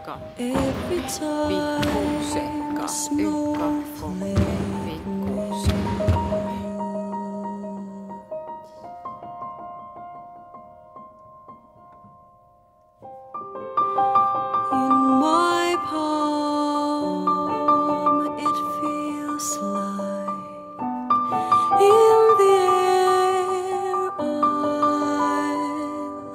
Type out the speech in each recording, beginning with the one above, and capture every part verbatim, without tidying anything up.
Ykka. Pikkusekka. Ykka. Pikkusekka. In my palm it feels like in the air I'll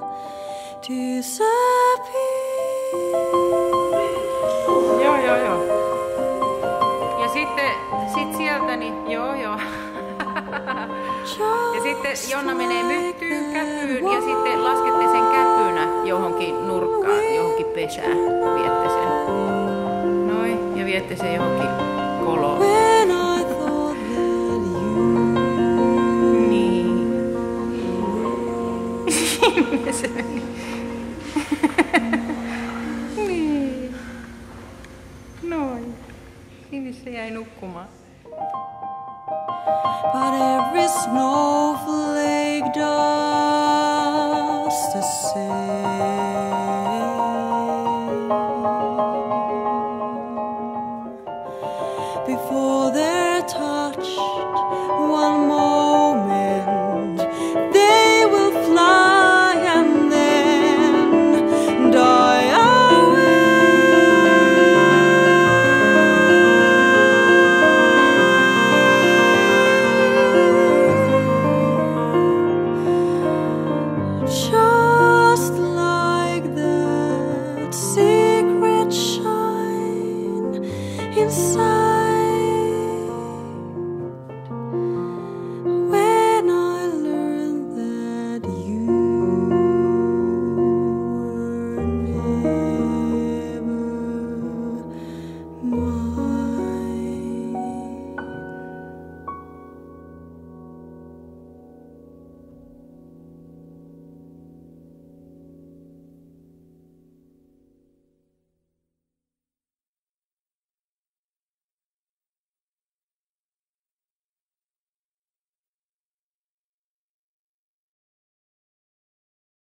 disappear. Joo, joo, joo. Ja sitten sit sieltä, niin joo, joo. Ja sitten Jonna menee myttyyn käpyyn ja sitten laskette sen käpynä johonkin nurkkaan, johonkin pesään. Viette sen. Noin, ja viette sen johonkin koloon. Niin. Sinne se meni. Niin. Noin. Sinne se jäi nukkumaan. But every snow